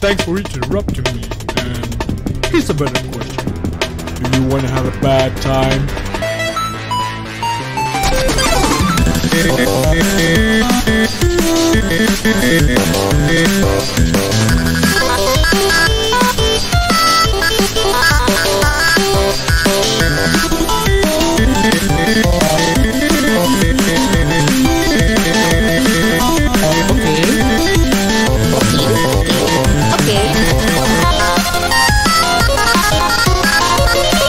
thanks for interrupting me. And here's a better question. Do you want to have a bad time?